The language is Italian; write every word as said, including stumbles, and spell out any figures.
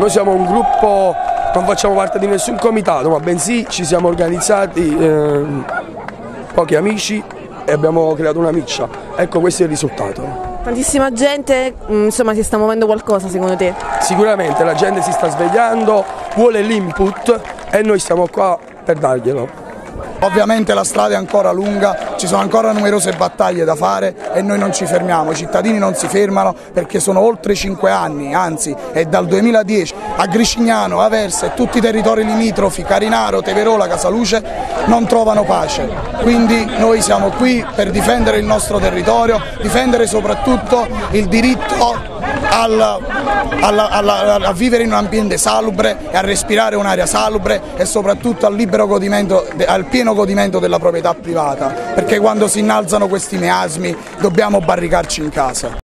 Noi siamo un gruppo, non facciamo parte di nessun comitato, ma bensì ci siamo organizzati eh, pochi amici e abbiamo creato una miccia. Ecco, questo è il risultato. Tantissima gente, insomma, si sta muovendo qualcosa secondo te? Sicuramente la gente si sta svegliando, vuole l'input e noi siamo qua per darglielo. Ovviamente la strada è ancora lunga, ci sono ancora numerose battaglie da fare e noi non ci fermiamo, i cittadini non si fermano perché sono oltre cinque anni, anzi è dal duemiladieci, a Gricignano, Aversa e tutti i territori limitrofi, Carinaro, Teverola, Casaluce, non trovano pace. Quindi noi siamo qui per difendere il nostro territorio, difendere soprattutto il diritto Alla, alla, alla, a vivere in un ambiente salubre e a respirare un'aria salubre e soprattutto al libero godimento, al pieno godimento della proprietà privata, perché quando si innalzano questi miasmi dobbiamo barricarci in casa.